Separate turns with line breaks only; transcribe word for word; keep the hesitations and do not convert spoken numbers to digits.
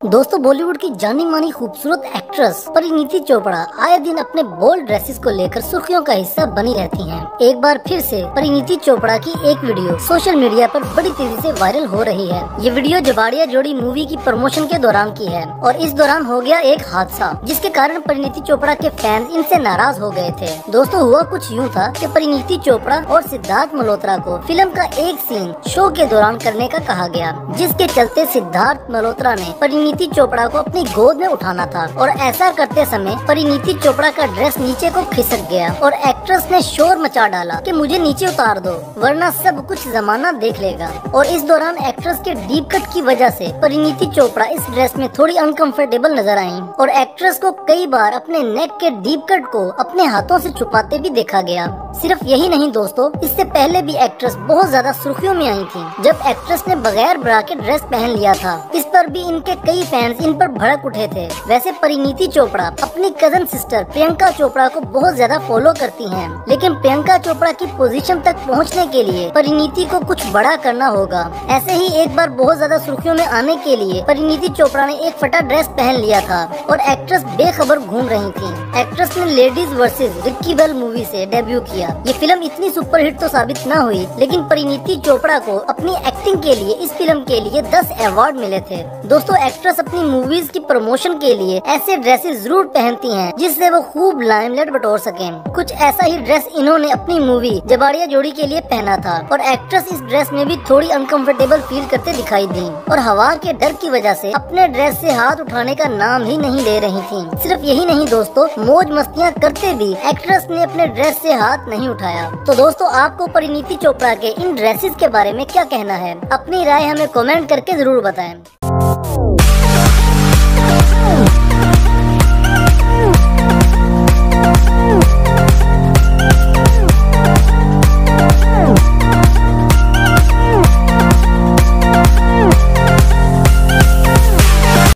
दोस्तों, बॉलीवुड की जानी मानी खूबसूरत एक्ट्रेस परिणीति चोपड़ा आए दिन अपने बोल्ड ड्रेसेस को लेकर सुर्खियों का हिस्सा बनी रहती हैं। एक बार फिर से परिणीति चोपड़ा की एक वीडियो सोशल मीडिया पर बड़ी तेजी से वायरल हो रही है। ये वीडियो जबाड़िया जोड़ी मूवी की प्रमोशन के दौरान की है और इस दौरान हो गया एक हादसा, जिसके कारण परिणीति चोपड़ा के फैंस इनसे नाराज हो गए थे। दोस्तों, हुआ कुछ यूँ था कि परिणीति चोपड़ा और सिद्धार्थ मल्होत्रा को फिल्म का एक सीन शो के दौरान करने का कहा गया, जिसके चलते सिद्धार्थ मल्होत्रा ने परिणीति चोपड़ा को अपनी गोद में उठाना था और ऐसा करते समय परिणीति चोपड़ा का ड्रेस नीचे को खिसक गया और एक्ट्रेस ने शोर मचा डाला कि मुझे नीचे उतार दो वरना सब कुछ जमाना देख लेगा। और इस दौरान एक्ट्रेस के डीप कट की वजह से परिणीति चोपड़ा इस ड्रेस में थोड़ी अनकंफर्टेबल नजर आई और एक्ट्रेस को कई बार अपने नेक के डीप कट को अपने हाथों से छुपाते भी देखा गया। सिर्फ यही नहीं दोस्तों, इससे पहले भी एक्ट्रेस बहुत ज्यादा सुर्खियों में आई थी जब एक्ट्रेस ने बगैर ब्रा के ड्रेस पहन लिया था। इस पर भी इनके कई फैंस इन पर भड़क उठे थे। वैसे परिणीति चोपड़ा अपनी कजन सिस्टर प्रियंका चोपड़ा को बहुत ज्यादा फॉलो करती हैं, लेकिन प्रियंका चोपड़ा की पोजीशन तक पहुंचने के लिए परिणीति को कुछ बड़ा करना होगा। ऐसे ही एक बार बहुत ज्यादा सुर्खियों में आने के लिए परिणीति चोपड़ा ने एक फटा ड्रेस पहन लिया था और एक्ट्रेस बेखबर घूम रही थी। एक्ट्रेस ने ladies versus Ricky Bahl movie से डेब्यू किया। ये फिल्म इतनी सुपरहिट तो साबित न हुई, लेकिन परिणीति चोपड़ा को अपनी एक्टिंग के लिए इस फिल्म के लिए दस अवार्ड मिले थे। दोस्तों, एक्ट्रेस अपनी मूवीज की प्रमोशन के लिए ऐसे ड्रेसेस जरूर पहनती हैं जिससे वो खूब लाइमलाइट बटोर सकें। कुछ ऐसा ही ड्रेस इन्होंने अपनी मूवी जबाड़िया जोड़ी के लिए पहना था और एक्ट्रेस इस ड्रेस में भी थोड़ी अनकंफर्टेबल फील करते दिखाई दी और हवा के डर की वजह से अपने ड्रेस से हाथ उठाने का नाम ही नहीं ले रही थी। सिर्फ यही नहीं दोस्तों, मौज मस्तियाँ करते भी एक्ट्रेस ने अपने ड्रेस से हाथ नहीं उठाया। तो दोस्तों, आपको परिणीति चोपड़ा के इन ड्रेसेस के बारे में क्या कहना है? अपनी राय हमें कमेंट करके जरूर बताएं।